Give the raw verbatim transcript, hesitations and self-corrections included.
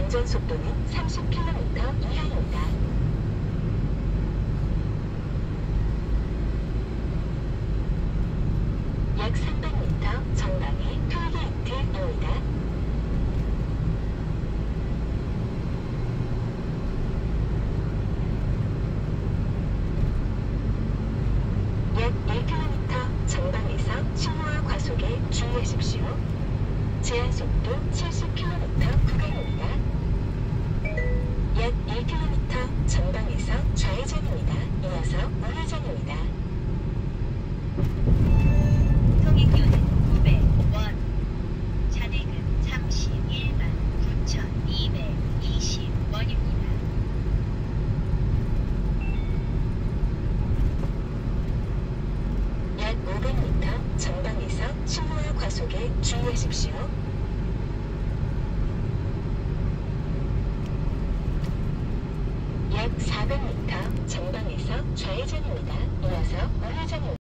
안전속도는 삼십 킬로미터 이하입니다. 약 삼백 미터 전방에 톨게이트입니다. 약 일 킬로미터 전방에서 신호와 과속에 주의하십시오. 제한속도 칠십 킬로미터 구간입니다. 약 일 킬로미터 전방에서 좌회전입니다. 이어서 우회전입니다. 통행료는 구백 원, 잔액은 삼십일만 구천이백이십 원입니다. 약 오백 미터 전방에서 신호와 과속에 주의하십시오. 약 사백 미터 전방에서 좌회전입니다. 이어서 우회전입니다.